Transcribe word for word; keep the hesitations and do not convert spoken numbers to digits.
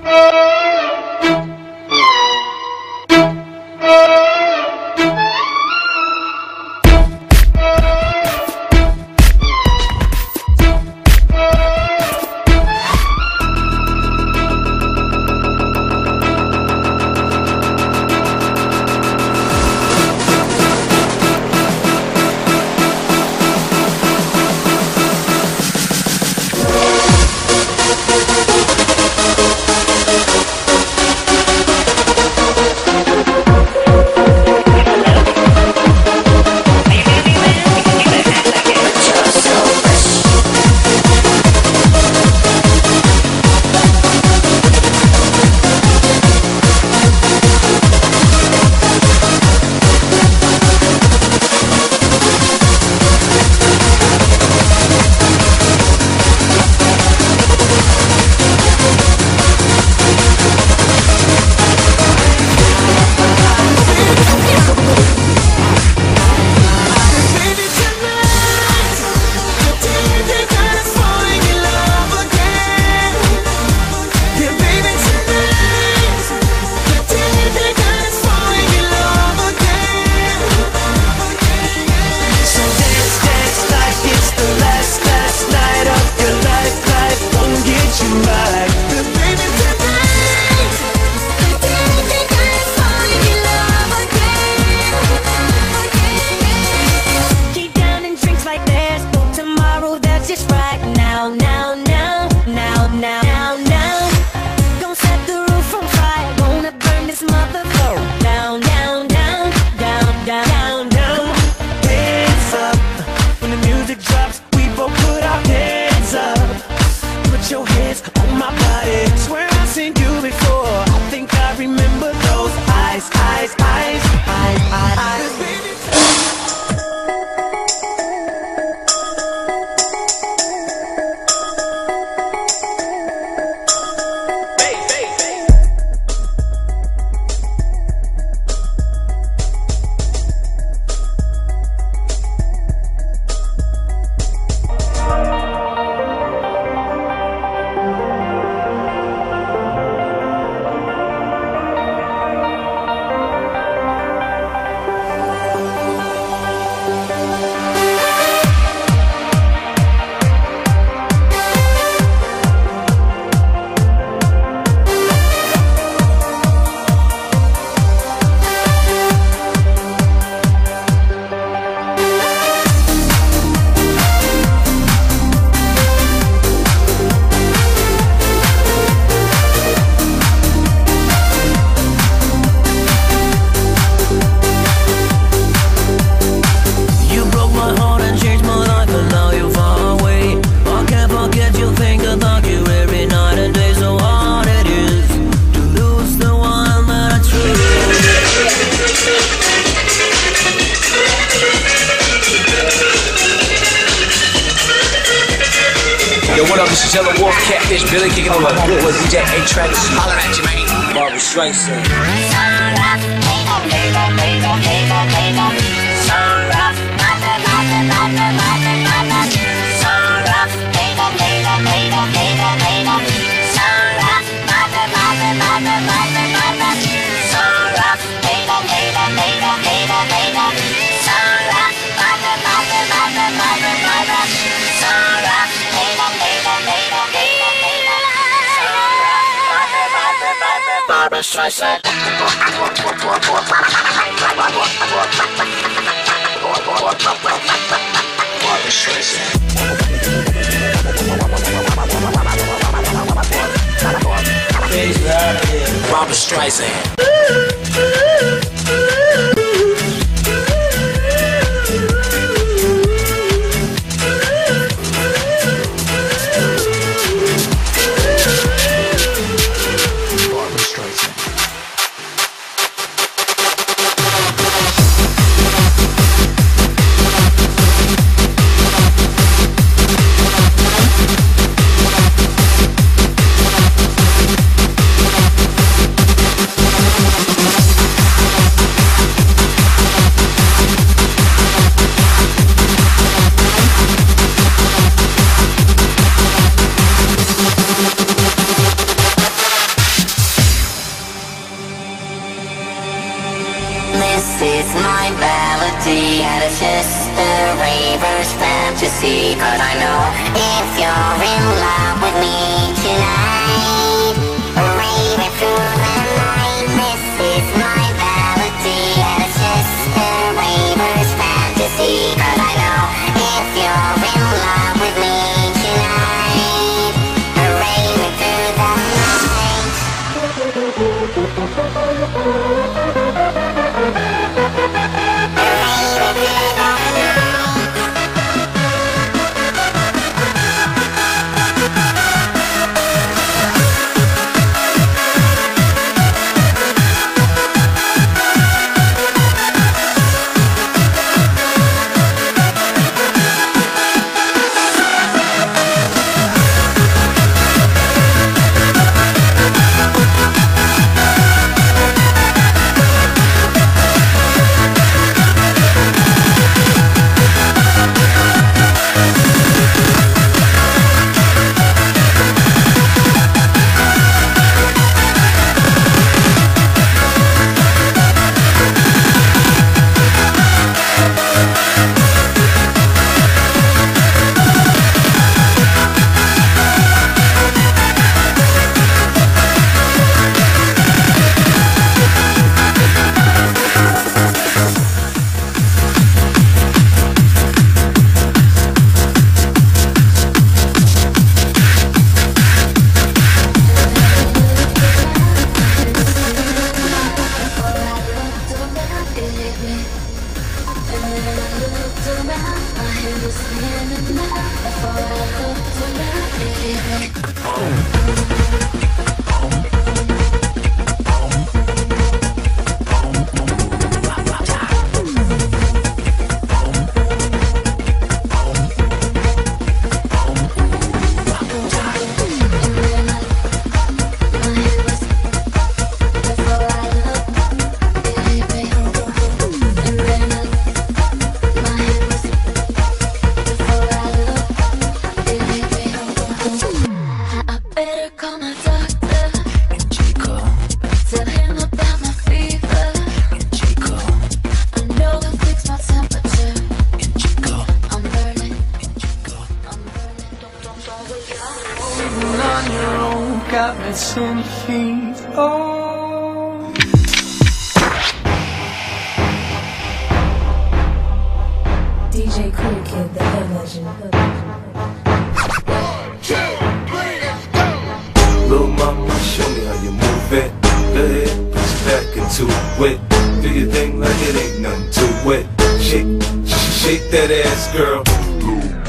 This is Yellow Wolf, Catfish, Billy kicking on the board with D J A-Track. Holler at you, man. Barbara Streisand. Barbara Streisand. Barbara Streisand. Barbara Streisand. reality, and it's just a raver's fantasy. Cause I know if you're in love with me tonight, raving through the night, this is my reality, and it's just a raver's fantasy. Cause I know if you're in love with me tonight, raving through the night. Got me ten feet. Oh, D J Cool Kid, the head legend. One, two, three, let's go. Little mama, show me how you move it. Go ahead, put your back into it. Do your thing like it ain't nothing to it. Shake, shake that ass, girl.